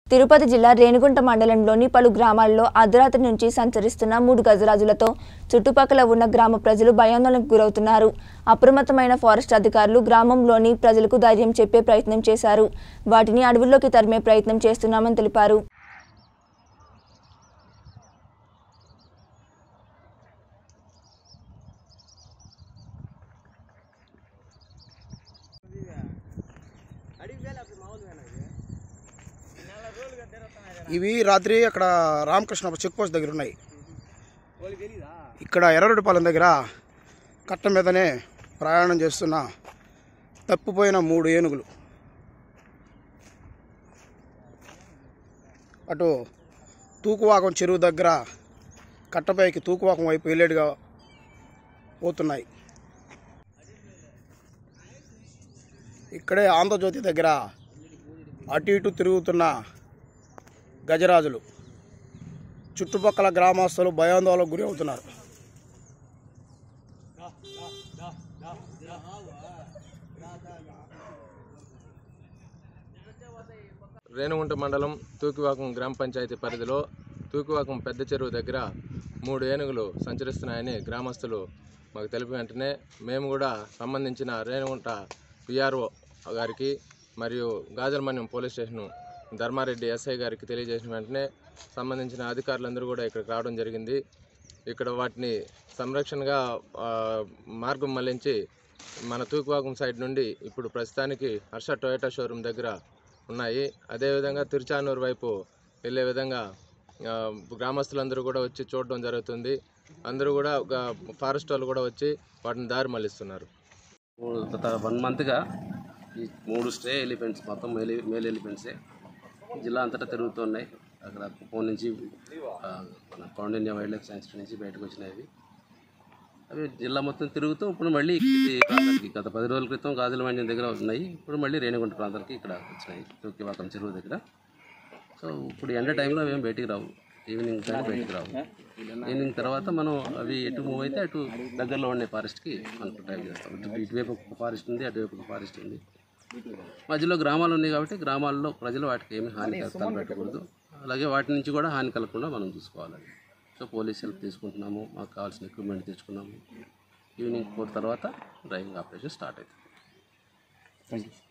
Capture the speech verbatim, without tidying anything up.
తిరుపతి జిల్లా రేణిగుంట మండలంలోని పలు గ్రామాల్లో అర్ధరాత్రి నుంచి సంచరిస్తున్న మూడు గజరాజులతో చుట్టుపక్కల ఉన్న గ్రామ ప్రజలు భయాందోళనకు గురవుతున్నారు. అప్రమత్తమైన ఫారెస్ట్ అధికారులు గ్రామంలోని ప్రజలకు ధైర్యం చెప్పే ప్రయత్నం చేశారు. వాటిని అడవుల్లోకి తరిమే ప్రయత్నం చేస్తున్నామని తెలిపారు. ఇవి రాత్రి అక్కడ రామకృష్ణ చెక్ పోస్ట్ దగ్గర ఉన్నాయి. ఇక్కడ ఎర్రరెడ్డిపాలెం దగ్గర కట్ట మీదనే ప్రయాణం చేస్తున్న తప్పిపోయిన మూడు ఏనుగులు అటు తూకువాకం చెరువు దగ్గర కట్టపైకి తూకువాకం వైపు వెళ్ళేట్టుగా పోతున్నాయి. ఇక్కడే ఆంధ్రజ్యోతి దగ్గర అటు ఇటు తిరుగుతున్న గజరాజులు చుట్టుపక్కల గ్రామస్తులు భయాందోళనకు గురి అవుతున్నారు. రేణిగుంట మండలం తూకివాకం గ్రామ పంచాయతీ పరిధిలో తూకివాకం పెద్ద చెరువు దగ్గర మూడు ఏనుగులు సంచరిస్తున్నాయని గ్రామస్తులు మాకు తెలిపి వెంటనే మేము కూడా సంబంధించిన రేణిగుంట పిఆర్ఓ గారికి మరియు Gajalamanyam police station Dharmareddy SI గారికి తెలియజేసిన వెంటనే సంబంధించిన అధికారులందరూ కూడా ఇక్కడికి రావడం జరిగింది. ఇక్కడ వాటిని సంరక్షణగా మార్గం మళ్లించి మన తూకువాకం సైడ్ నుండి ఇప్పుడు ప్రస్తుతానికి హర్ష టొయోటా షోరూమ్ దగ్గర ఉన్నాయి. అదేవిధంగా తిరుచానూరు వైపు వెళ్ళే విధంగా గ్రామస్తులందరూ కూడా వచ్చి చూడడం జరుగుతుంది. అందరూ కూడా ఫారెస్ట్ వాళ్ళు కూడా వచ్చి వాటిని దారి మళ్లిస్తున్నారు. గత వన్ మంత్గా ఈ మూడు స్ట్రే ఎలిఫెంట్స్ మొత్తం మేల్ మేల్ ఎలిఫెంట్సే జిల్లా అంతటా తిరుగుతున్నాయి. అక్కడ కుప్పం నుంచి మన కౌండిన్య వైల్డ్ లైఫ్ సాంక్చురీ నుంచి బయటకు వచ్చినాయి. అవి జిల్లా మొత్తం తిరుగుతూ ఇప్పుడు మళ్ళీ ప్రాంతానికి గత పది రోజుల క్రితం గాజలమన్యం దగ్గర ఉన్నాయి. ఇప్పుడు మళ్ళీ రేణిగుంట ప్రాంతానికి ఇక్కడ వచ్చినాయి తూకివాకం చెరువు దగ్గర. సో ఇప్పుడు ఎండ టైంలో మేము బయటికి రావు, ఈవినింగ్ కానీ బయటికి రావు. ఈవినింగ్ తర్వాత మనం అవి ఎటు మూవ్ అయితే అటు దగ్గరలో ఉండే ఫారెస్ట్కి మనం డ్రైవ్ చేస్తాం. ఇటు ఇటువైపు ఒక ఫారెస్ట్ ఉంది, అటువైపు ఒక ఫారెస్ట్ ఉంది. మధ్యలో గ్రామాలు ఉన్నాయి కాబట్టి గ్రామాల్లో ప్రజలు వాటికి ఏమి హాని పెట్టకూడదు. అలాగే వాటి నుంచి కూడా హాని కలగకుండా మనం చూసుకోవాలి. సో పోలీస్ హెల్ప్ తీసుకుంటున్నాము, మాకు కావాల్సిన ఎక్విప్మెంట్ తెచ్చుకున్నాము. ఈవినింగ్ ఫోర్ తర్వాత డ్రైవింగ్ ఆపరేషన్ స్టార్ట్ అవుతుంది.